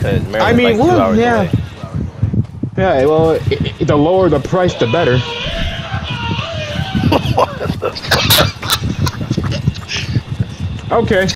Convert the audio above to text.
'Cause I Maryland's mean, like 2 well, hours yeah. away. Yeah, well, the lower the price, the better. What the fuck? Okay.